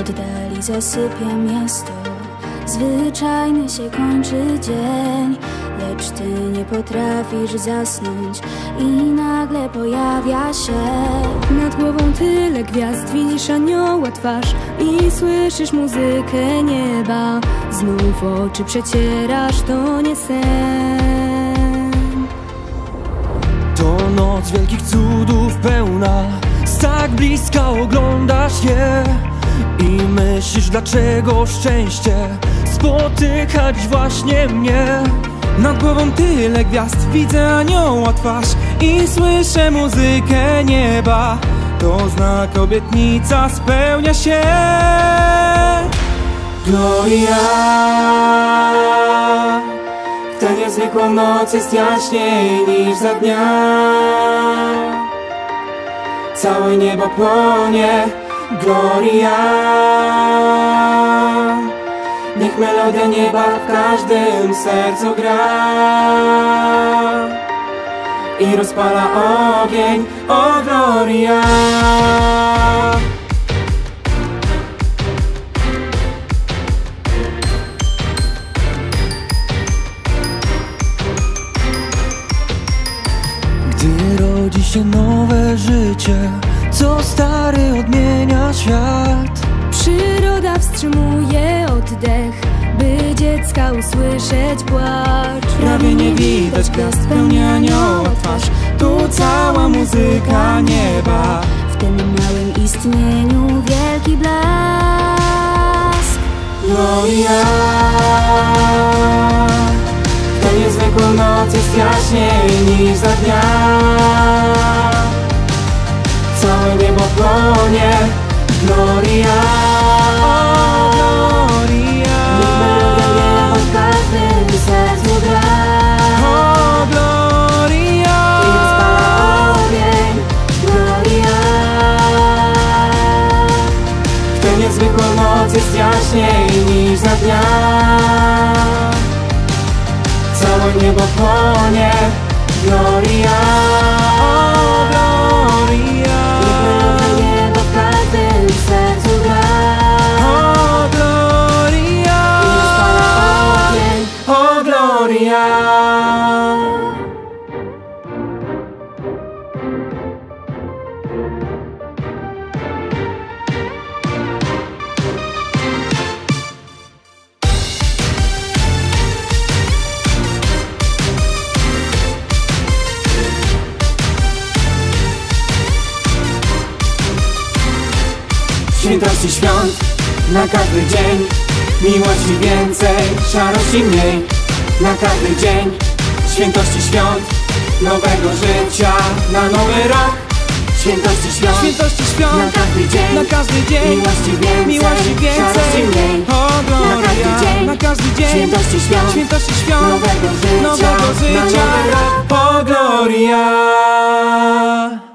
oddali zasypia miasto. Zwyczajny się kończy dzień, lecz ty nie potrafisz zasnąć i nagle pojawia się nad głową tyle gwiazd. Widzisz anioła twarz i słyszysz muzykę nieba. Znów oczy przecierasz, to nie sen. To noc wielkich cudów pełna, z tak bliska oglądasz je i myślisz, dlaczego szczęście spotykać właśnie mnie. Nad głową tyle gwiazd, widzę anioła twarz i słyszę muzykę nieba. To znak, obietnica spełnia się. Gloria. W tę niezwykłą noc jest jaśniej niż za dnia. Całe niebo płonie. Gloria. Niech melodia nieba w każdym sercu gra i rozpala ogień, o Gloria. Gdy rodzi się nowe życie, co stary odmienia świat. Przyroda wstrzymuje oddech, by dziecka usłyszeć płacz. Prawie nie widać gwiazd, pełni anioła twarz. Tu cała muzyka nieba. W tym małym istnieniu wielki blask. Gloria. W tę niezwykłą noc jest jaśniej niż za dnia. Całe niebo płonie. Gloria. Niech melodia nieba w każdym sercu gra. Gloria. I rozpala ogień. Gloria. W tę niezwykłą noc jest jaśniej niż za dnia. Całe niebo płonie. Gloria. Świętości świąt na każdy dzień, miłości więcej, szarości mniej. Na każdy dzień świętości świąt, nowego życia na nowy rok. Świętości świąt na każdy dzień, miłości więcej, szarości mniej. Na każdy dzień świętości świąt, nowego życia na nowy rok. O Gloria.